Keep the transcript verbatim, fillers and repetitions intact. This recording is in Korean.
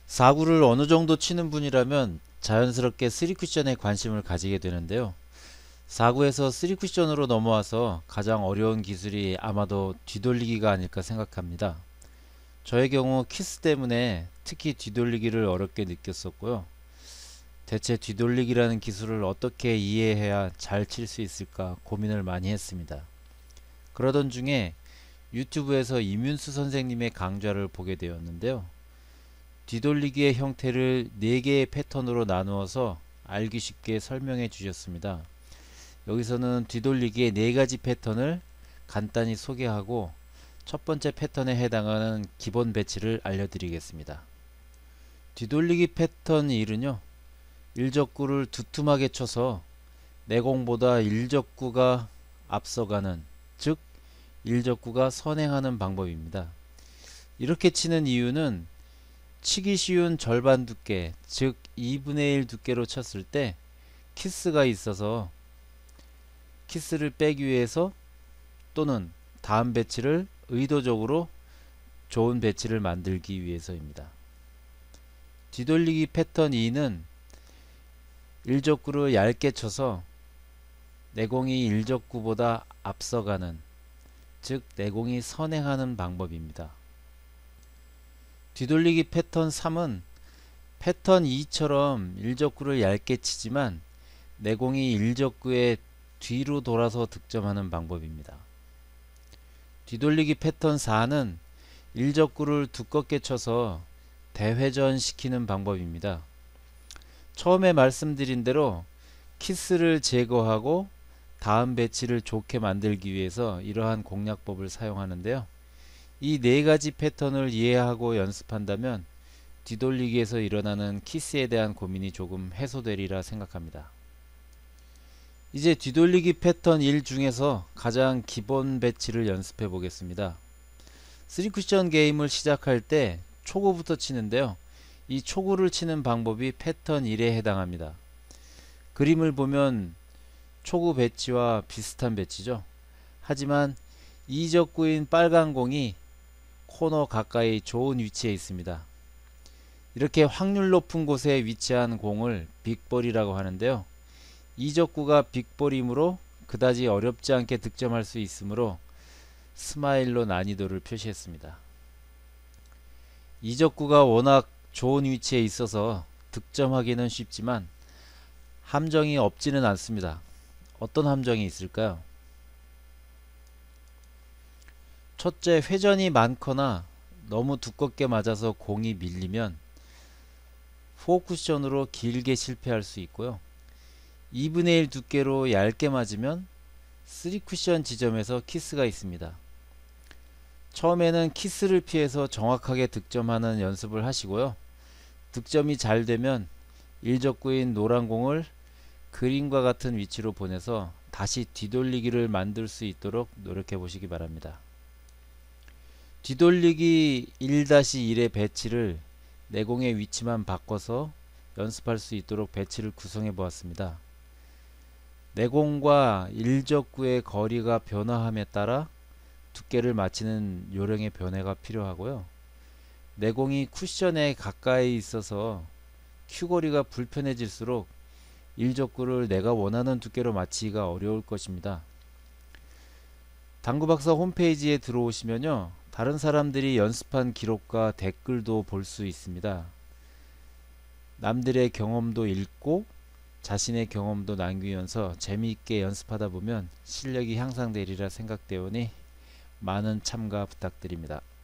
사구를 어느 정도 치는 분이라면 자연스럽게 쓰리 쿠션에 관심을 가지게 되는데요. 사구에서 쓰리 쿠션으로 넘어와서 가장 어려운 기술이 아마도 뒤돌리기가 아닐까 생각합니다. 저의 경우 키스 때문에 특히 뒤돌리기를 어렵게 느꼈었고요. 대체 뒤돌리기라는 기술을 어떻게 이해해야 잘 칠 수 있을까 고민을 많이 했습니다. 그러던 중에 유튜브에서 이문수 선생님의 강좌를 보게 되었는데요. 뒤돌리기의 형태를 네 개의 패턴으로 나누어서 알기 쉽게 설명해 주셨습니다. 여기서는 뒤돌리기의 네 가지 패턴을 간단히 소개하고 첫 번째 패턴에 해당하는 기본 배치를 알려드리겠습니다. 뒤돌리기 패턴 일은요, 일적구를 두툼하게 쳐서 내공보다 일적구가 앞서가는, 즉 일적구가 선행하는 방법입니다. 이렇게 치는 이유는 치기 쉬운 절반 두께, 즉 이분의 일 두께로 쳤을 때 키스가 있어서 키스를 빼기 위해서 또는 다음 배치를 의도적으로 좋은 배치를 만들기 위해서입니다. 뒤돌리기 패턴 이는 일적구를 얇게 쳐서 내공이 일적구보다 앞서가는, 즉 내공이 선행하는 방법입니다. 뒤돌리기 패턴 삼은 패턴 이처럼 일적구를 얇게 치지만 내공이 일적구의 뒤로 돌아서 득점하는 방법입니다. 뒤돌리기 패턴 사는 일적구를 두껍게 쳐서 대회전 시키는 방법입니다. 처음에 말씀드린 대로 키스를 제거하고 다음 배치를 좋게 만들기 위해서 이러한 공략법을 사용하는데요. 이 네 가지 패턴을 이해하고 연습한다면 뒤돌리기에서 일어나는 키스에 대한 고민이 조금 해소되리라 생각합니다. 이제 뒤돌리기 패턴 일 중에서 가장 기본 배치를 연습해 보겠습니다. 쓰리 쿠션 게임을 시작할 때 초구부터 치는데요. 이 초구를 치는 방법이 패턴 일에 해당합니다. 그림을 보면 초구 배치와 비슷한 배치죠. 하지만 이적구인 빨간 공이 코너 가까이 좋은 위치에 있습니다. 이렇게 확률 높은 곳에 위치한 공을 빅볼이라고 하는데요. 이적구가 빅볼이므로 그다지 어렵지 않게 득점할 수 있으므로 스마일로 난이도를 표시했습니다. 이적구가 워낙 좋은 위치에 있어서 득점하기는 쉽지만 함정이 없지는 않습니다. 어떤 함정이 있을까요? 첫째, 회전이 많거나 너무 두껍게 맞아서 공이 밀리면 사 쿠션으로 길게 실패할 수 있고요. 이분의 일 두께로 얇게 맞으면 삼 쿠션 지점에서 키스가 있습니다. 처음에는 키스를 피해서 정확하게 득점하는 연습을 하시고요. 득점이 잘 되면 일적구인 노란 공을 그림과 같은 위치로 보내서 다시 뒤돌리기를 만들 수 있도록 노력해 보시기 바랍니다. 뒤돌리기 일 일의 배치를 내공의 위치만 바꿔서 연습할 수 있도록 배치를 구성해 보았습니다. 내공과 일적구의 거리가 변화함에 따라 두께를 맞추는 요령의 변화가 필요하고요. 내공이 쿠션에 가까이 있어서 큐거리가 불편해질수록 일적구를 내가 원하는 두께로 맞추기가 어려울 것입니다. 당구박사 홈페이지에 들어오시면요, 다른 사람들이 연습한 기록과 댓글도 볼 수 있습니다. 남들의 경험도 읽고 자신의 경험도 남기면서 재미있게 연습하다 보면 실력이 향상되리라 생각되오니 많은 참가 부탁드립니다.